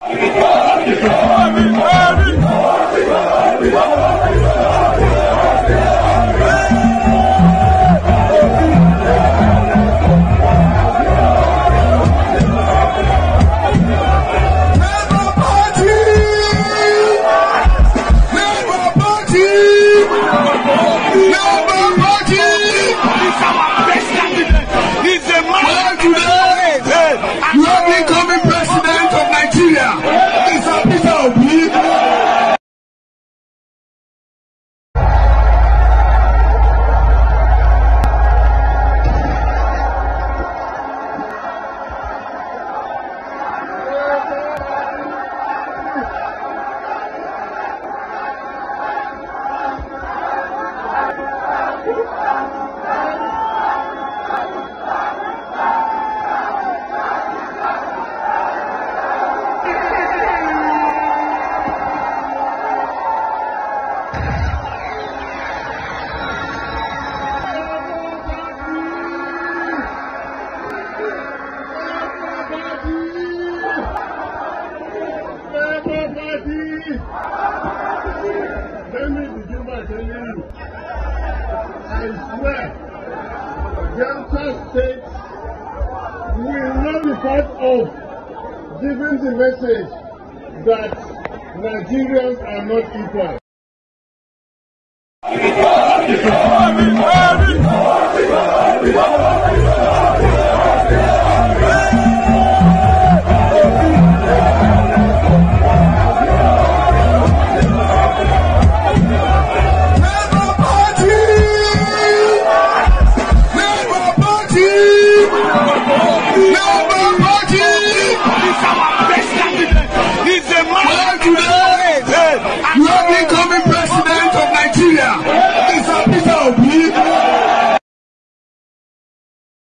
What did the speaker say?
Let me begin by telling you, I swear, Delta State will not be part of giving the message that Nigerians are not equal.